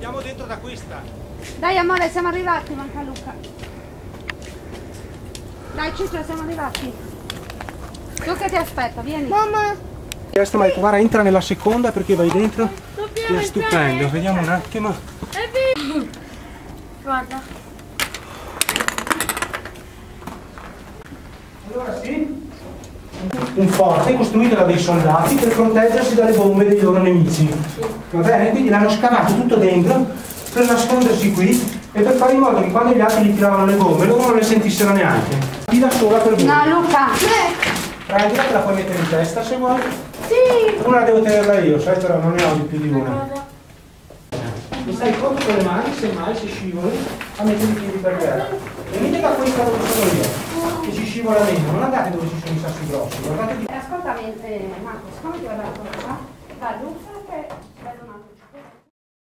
Andiamo dentro da questa. Dai amore, siamo arrivati, manca Luca. Dai Ciccio, siamo arrivati. Luca ti aspetta, vieni. Mamma! Questo mi ha detto, guarda, entra nella seconda perché vai dentro. È stupendo, vediamo un attimo. Guarda. Allora sì, un forte costruito da dei soldati per proteggersi dalle bombe dei loro nemici. Va bene? Quindi l'hanno scavato tutto dentro per nascondersi qui e per fare in modo che quando gli altri gli tiravano le bombe loro non le sentissero neanche. Tira sola per voi. No Luca! Prendila, te la puoi mettere in testa se vuoi. Sì! Una devo tenerla io, sai, però non ne ho di più di una. Mi stai conto con le mani, se mai si scivoli, a mettere i piedi per terra. Venite da questa dove sono io, che ci scivola meno, non andate dove ci sono i sassi grossi, guardate di... Ascoltami Marco, siccome ti ho dato qua, da Luca che